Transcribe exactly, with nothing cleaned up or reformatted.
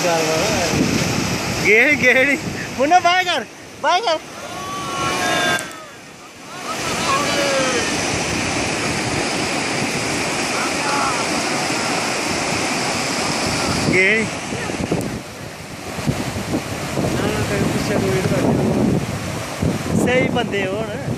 गेड़ गेड़ मुन्ना बाय कर बाय कर गेड़ सही बंदे हो ना।